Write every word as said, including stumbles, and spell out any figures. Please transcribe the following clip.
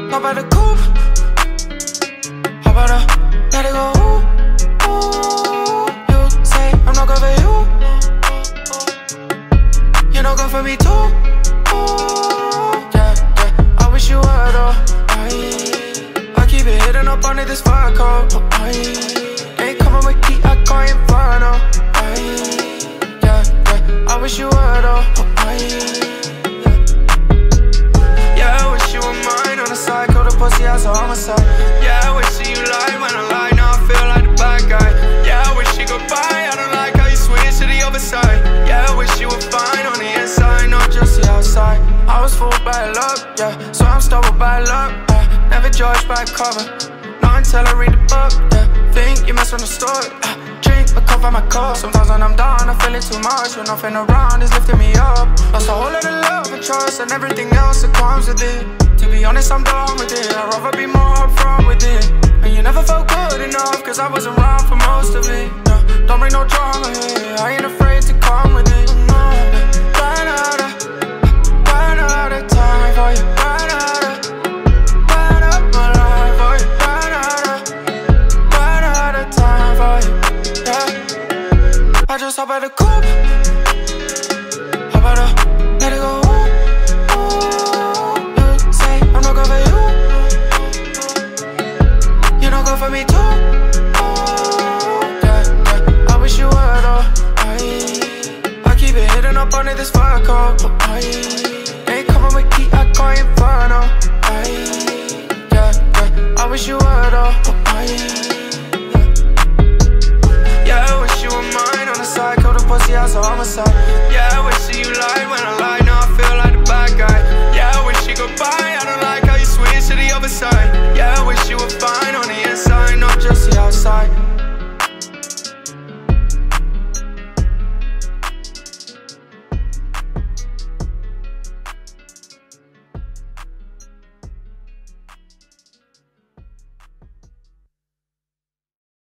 How about a coupe? How about a let it go? Ooh, ooh. You say I'm not good for you. You're not good for me too. Ooh, yeah, yeah. I wish you were though. I, I keep it hidden up under this fur coat. I ain't coming with key, I go inferno. I, yeah, yeah. I wish you were though. I, yeah, I wish you were mine on the side. Kill the pussy as a homicide. Yeah, I wish that you lied when I lied. Now I feel like the bad guy. Yeah, I wish you goodbye. I don't like how you switch to the other side. Yeah, I wish you were fine on the inside, not just the outside. I was fooled by love, yeah, so I'm stumbled by luck, yeah. Never judged by cover, not until I read the book, yeah. Think you misunderstood, uh, drink but cover my cup. Sometimes when I'm down I feel it too much. When nothing around is lifting me up. Lost a whole lot of love and trust and everything else that comes with it. To be honest, I'm done with it. I'd rather be more upfront with it. And you never felt good enough, cause I wasn't around for most of it, yeah. Don't bring no drama here, I ain't afraid to come with it, no. Run out of, run out of time for you. Run out of, run up my life for you. Run out of, run out of time for you, yeah. I just hop out the coupe. How about a let it go? For me too, oh, yeah, yeah. I wish you were though. I, I keep it hidden up under this fur coat. I ain't coming with key, I go inferno. I, yeah, yeah. I wish you were though. I, yeah. Yeah, I wish you were mine on the side. Kill the pussy as a homicide. Yeah.